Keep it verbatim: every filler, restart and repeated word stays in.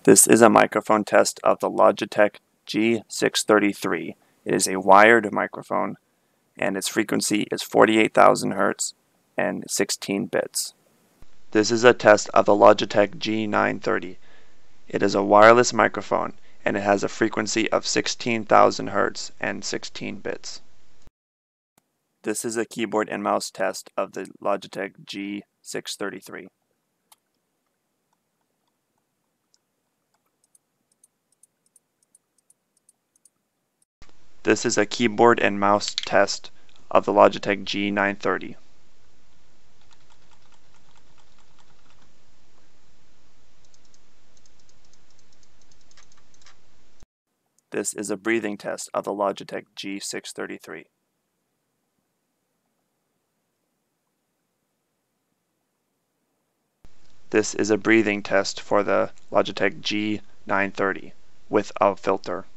This is a microphone test of the Logitech G six thirty-three. It is a wired microphone, and its frequency is forty-eight thousand hertz and sixteen bits. This is a test of the Logitech G nine thirty. It is a wireless microphone, and it has a frequency of sixteen thousand hertz and sixteen bits. This is a keyboard and mouse test of the Logitech G six thirty-three. This is a keyboard and mouse test of the Logitech G nine thirty. This is a breathing test of the Logitech G six thirty-three. This is a breathing test for the Logitech G nine thirty with a filter.